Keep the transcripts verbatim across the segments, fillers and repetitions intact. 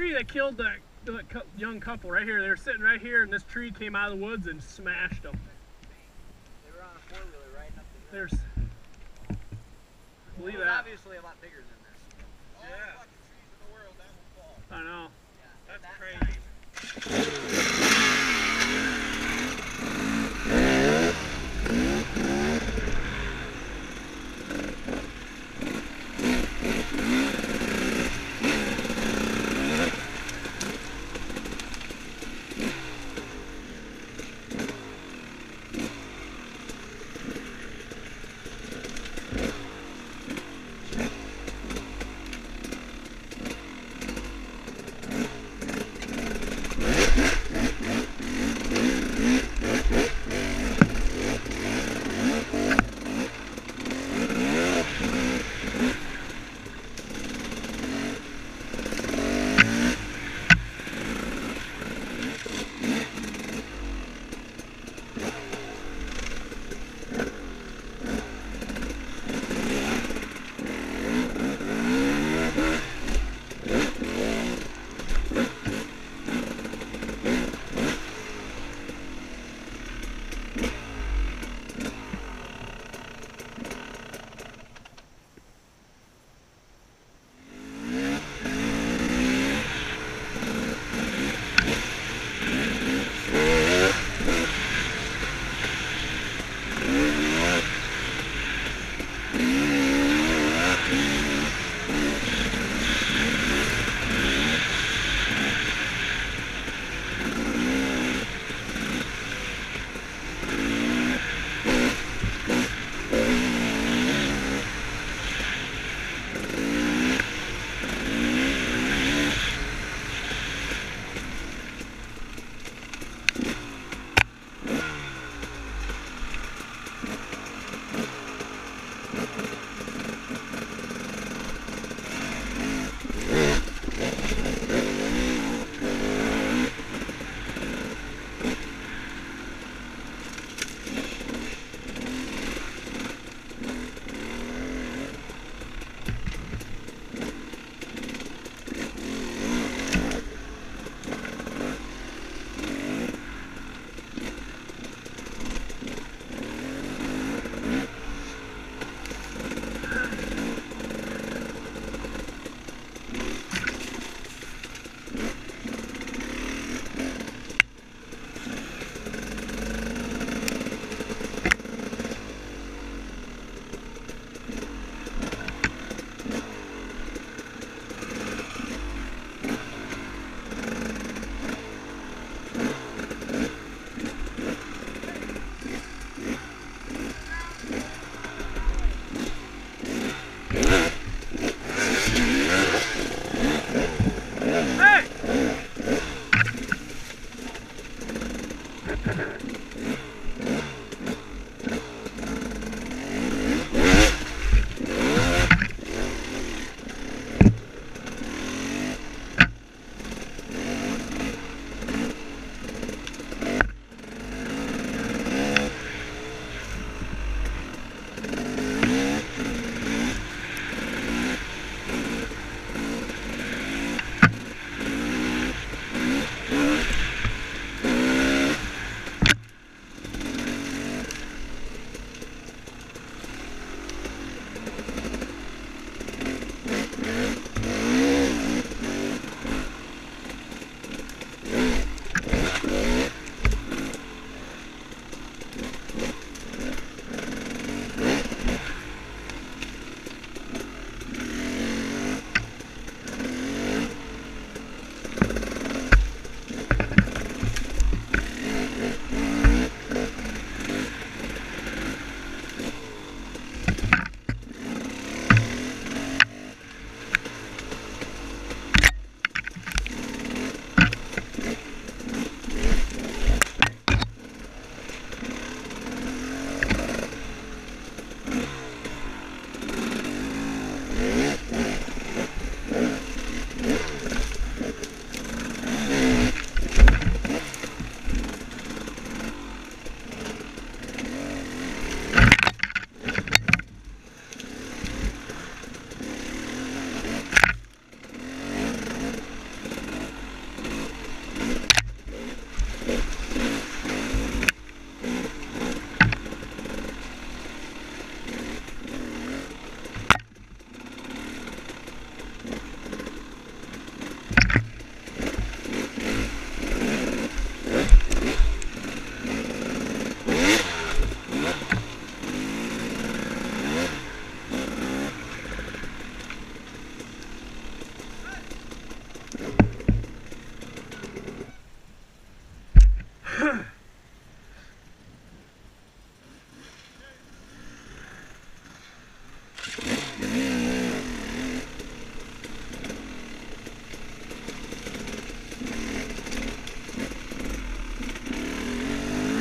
tree that killed that, that young couple right here. They were sitting right here, and this tree came out of the woods and smashed them. They were on a four-wheeler riding up the There's, road. believe Well, that. obviously a lot bigger than this. All the fucking trees in the world, that will fall. I know. Yeah, That's that, crazy.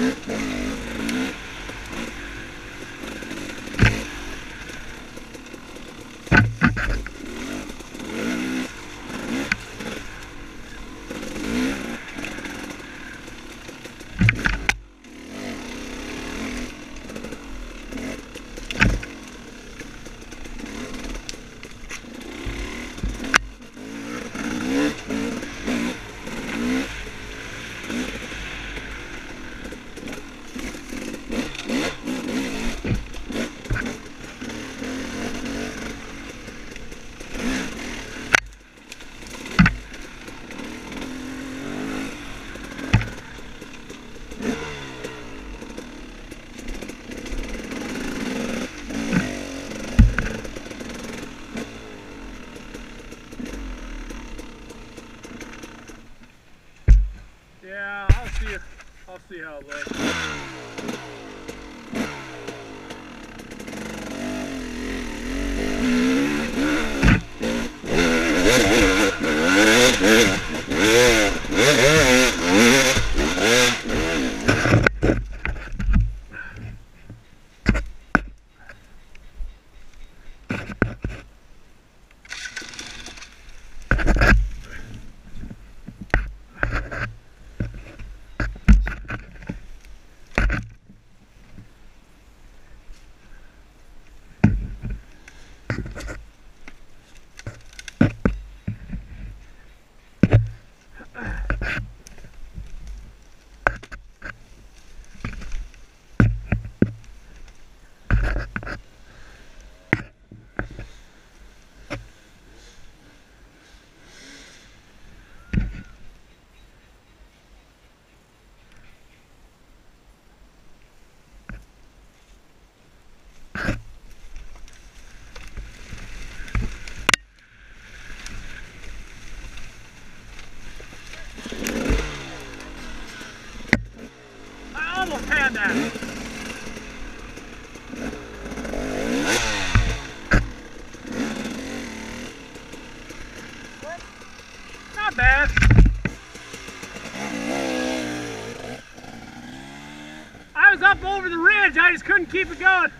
Yeah, I'll see. I'll see how it looks. I almost had that. Not bad. I was up over the ridge, I just couldn't keep it going.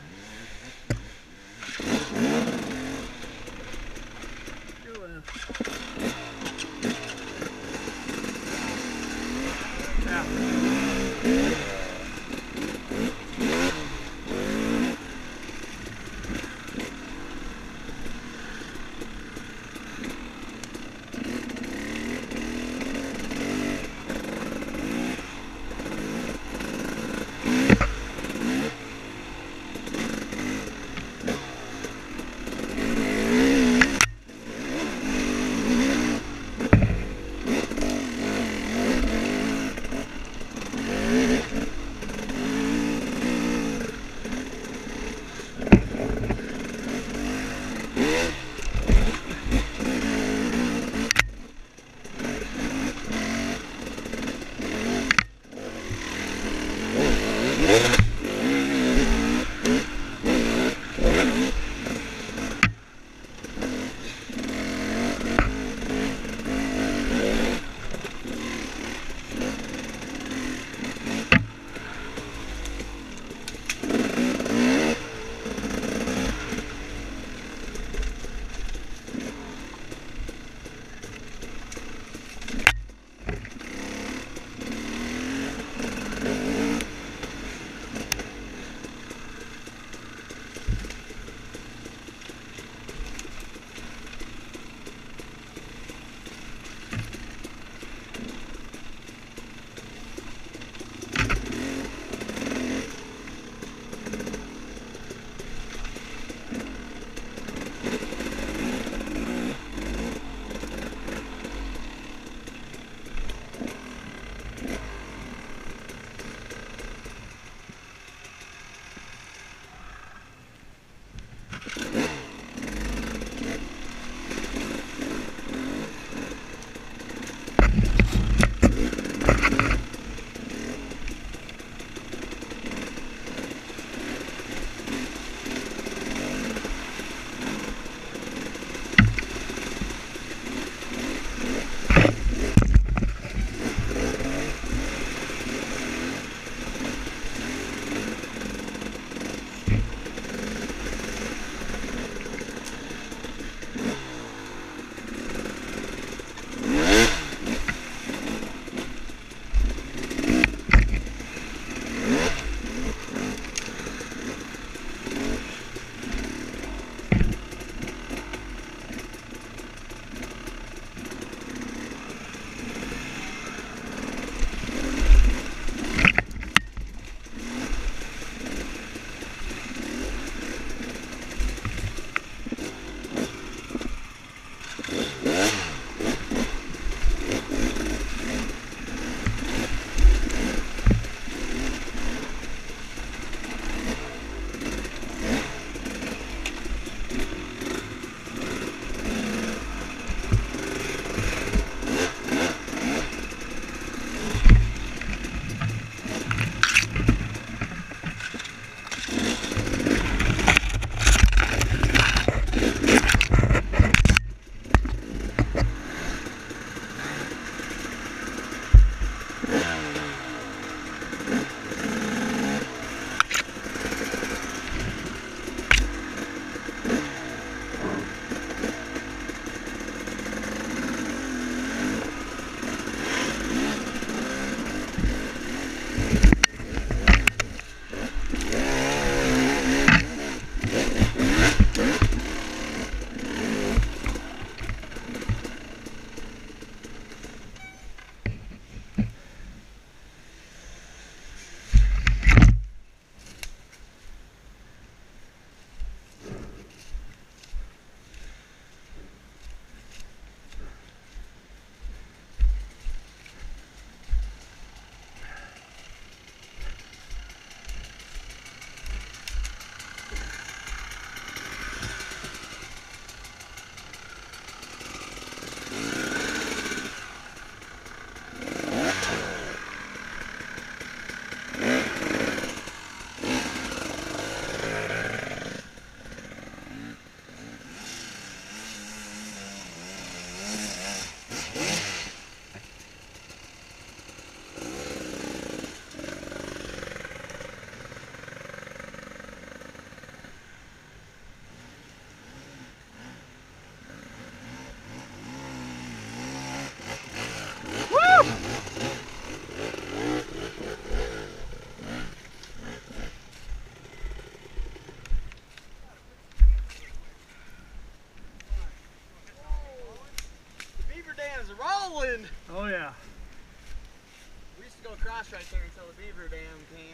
across right there until the beaver dam came.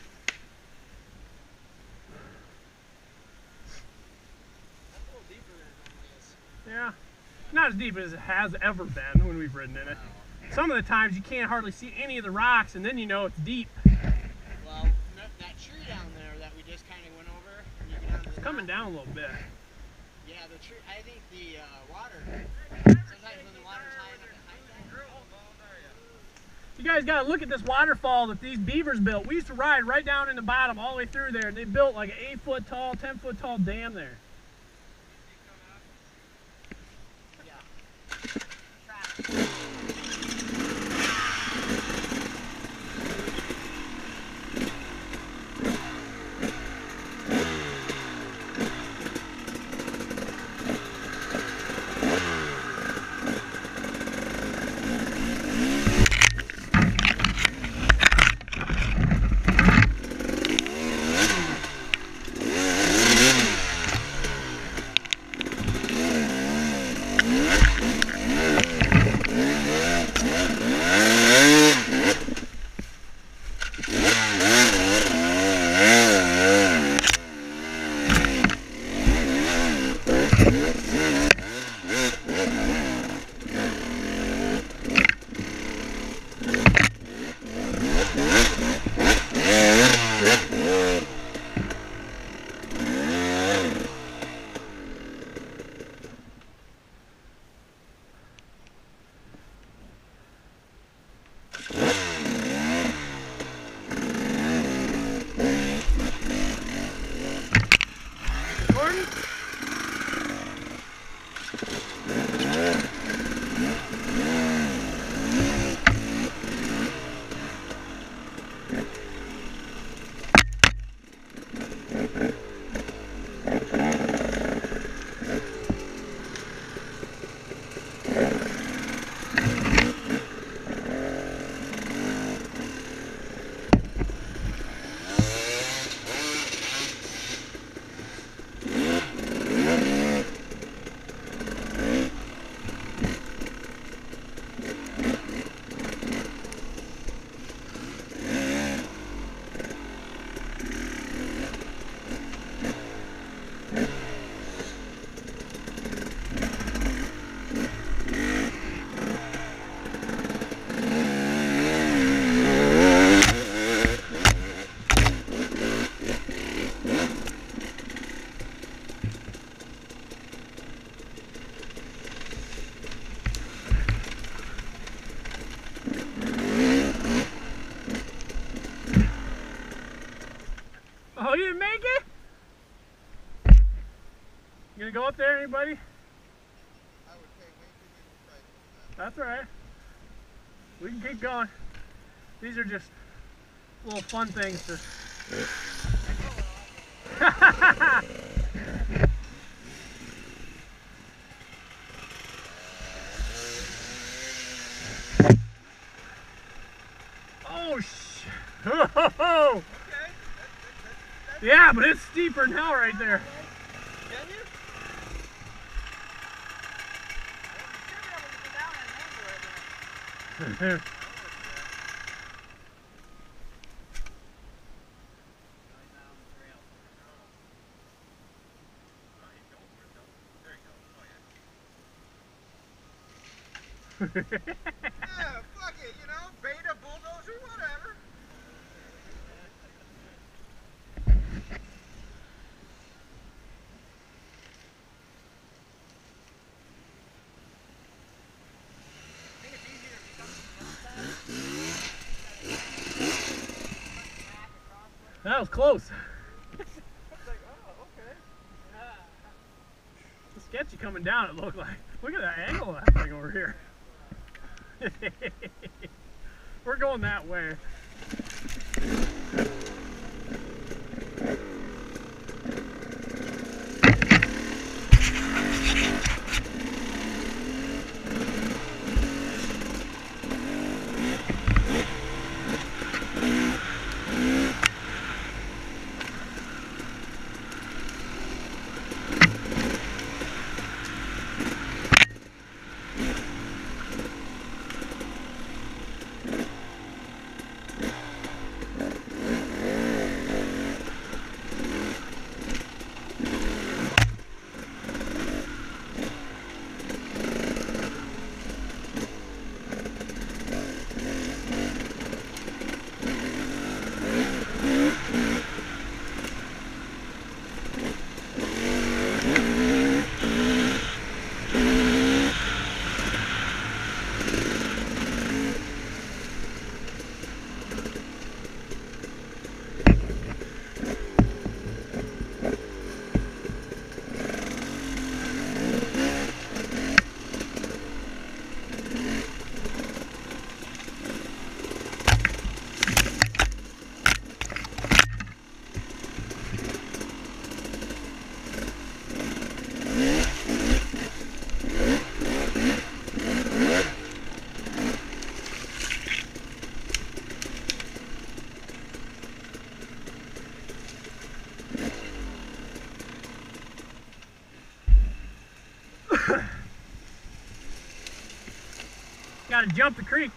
That's a little deeper than it normally is. Yeah. Not as deep as it has ever been when we've ridden in it. Some of the times you can't hardly see any of the rocks, and then you know it's deep. Well, that, that tree down there that we just kind of went over, when you get down to It's the coming top, down a little bit. yeah, the tree, I think the uh, water, sometimes when the water's high enough behind that. You guys got to look at this waterfall that these beavers built. We used to ride right down in the bottom all the way through there, and they built like an eight foot tall, ten foot tall dam there. Oh, you didn't make it? You gonna go up there, anybody? I would pay way too big a price for that. That's all right. We can keep going. These are just little fun things to... Oh, sh... Oh, yeah, but it's steeper than hell right there. Can you? I don't think you're able to get down that angle right there. Yeah, fuck it, you know, beta, bulldozer, whatever. I think it's easier if you come from the other side. That was close. It's like, oh, okay. It's sketchy coming down, it looked like. Look at that angle of that thing over here. We're going that way. got to jump the creek.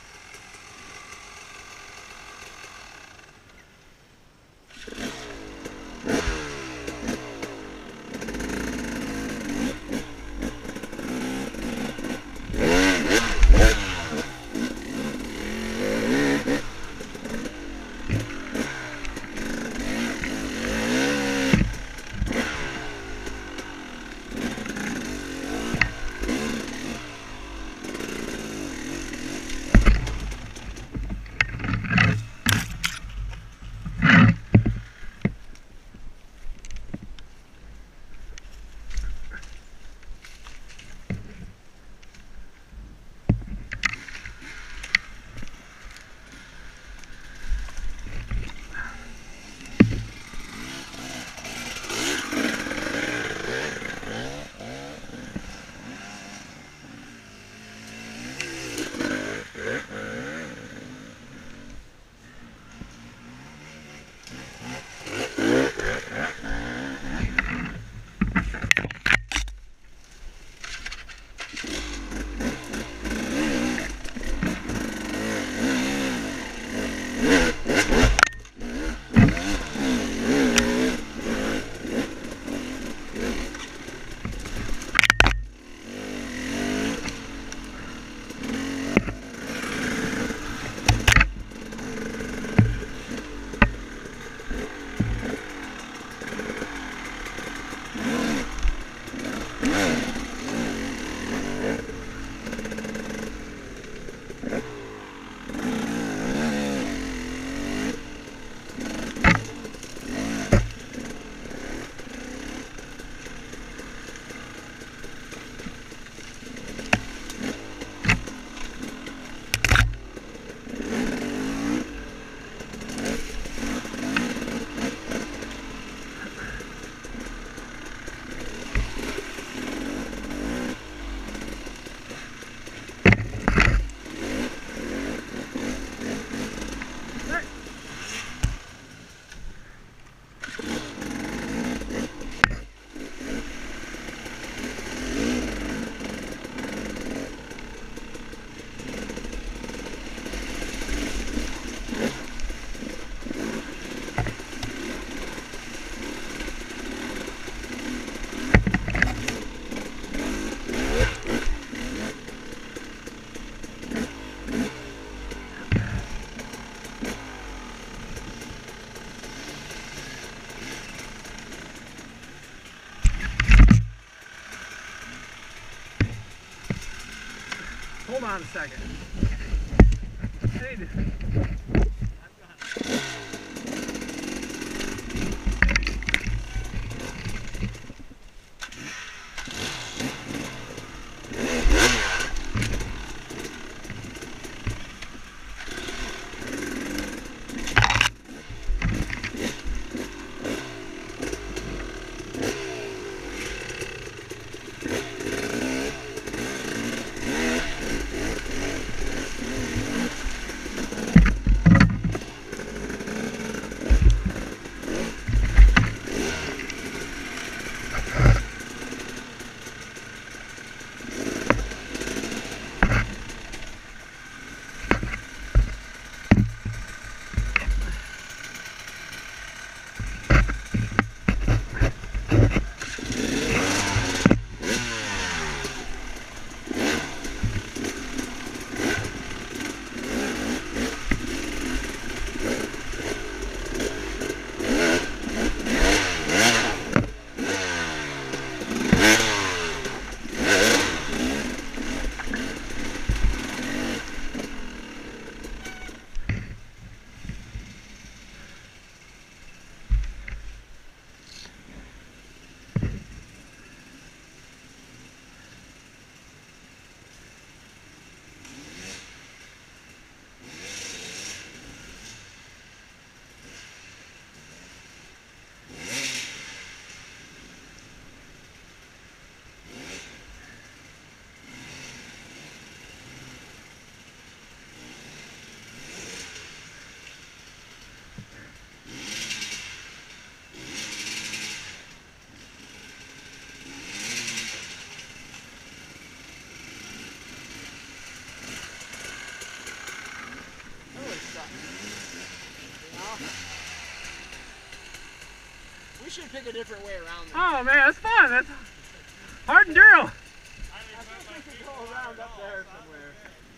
Hold on a second. I need to... We should pick a different way around this. Oh man, that's fun. That's hard enduro. I think we should go around up there somewhere.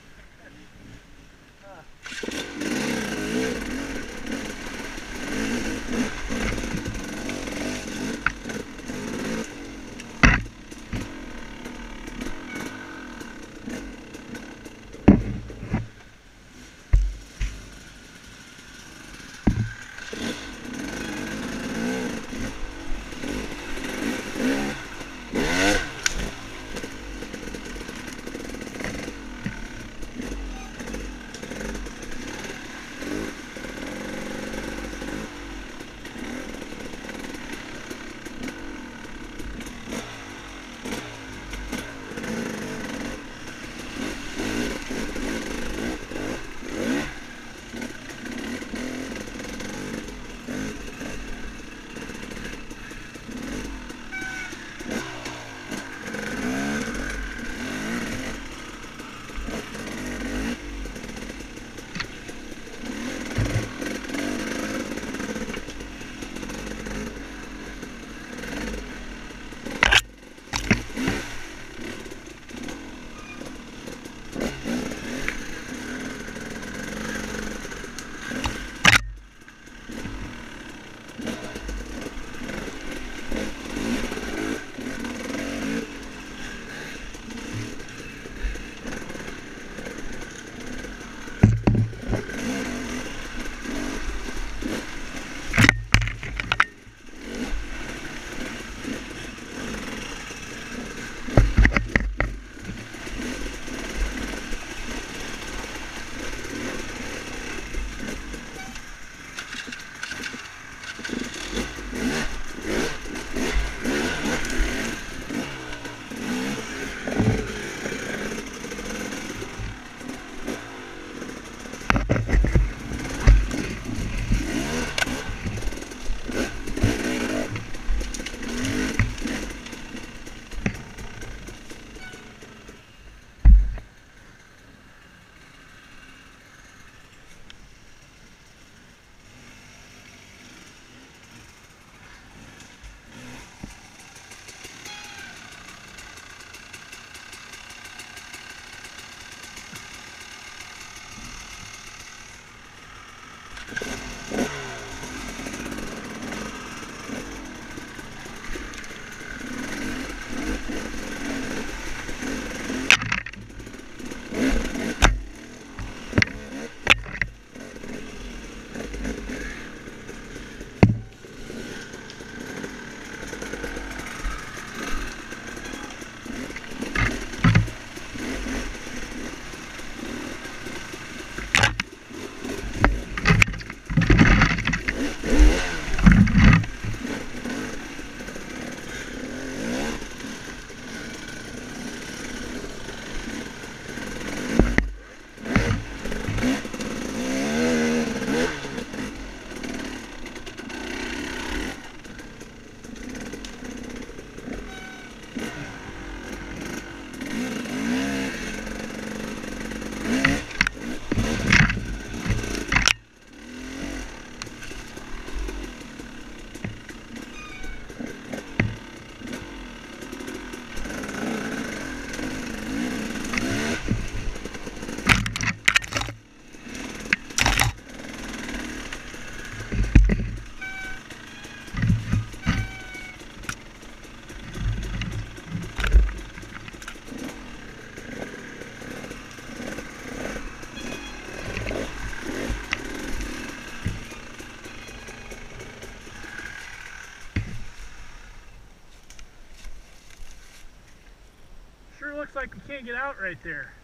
Looks like we can't get out right there.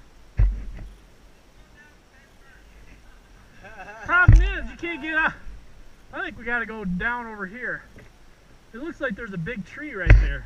Problem is, you can't get out. I think we got to go down over here. It looks like there's a big tree right there.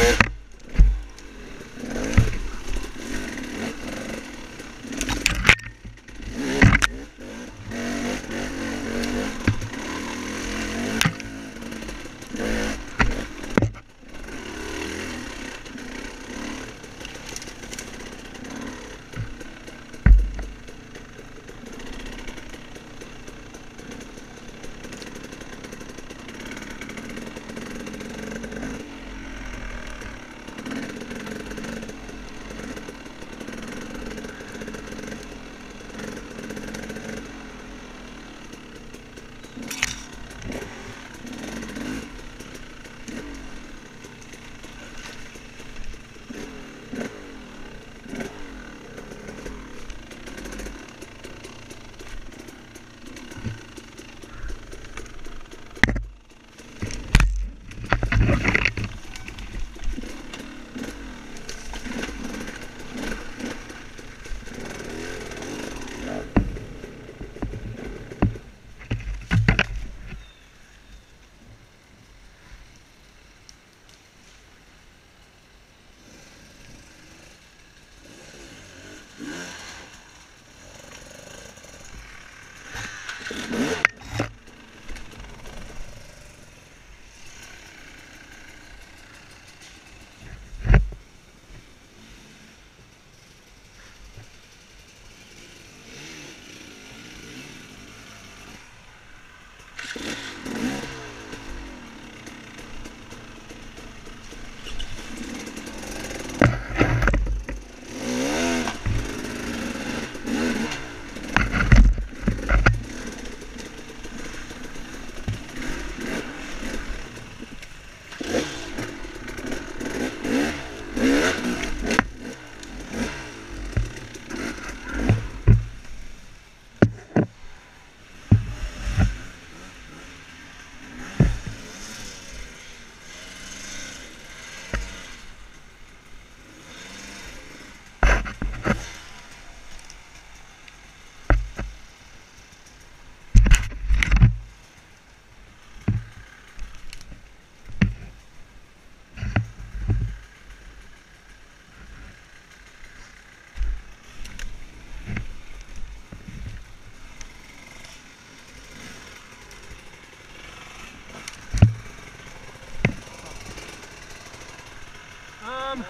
Um,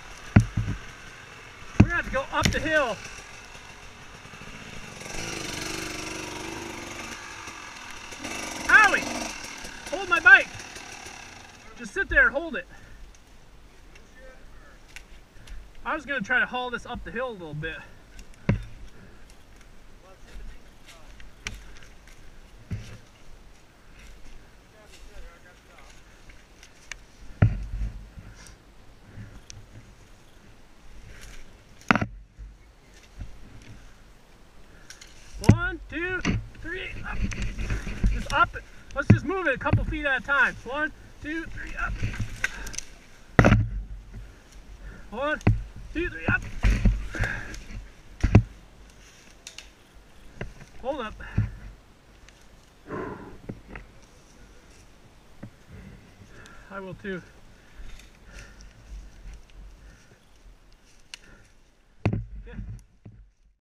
we're gonna have to go up the hill. Owie! Hold my bike. Just sit there and hold it. I was gonna try to haul this up the hill a little bit. One, two, three, up. Just up. Let's just move it a couple feet at a time. One, two, three, up. One, two, three, up. Hold up. I will too.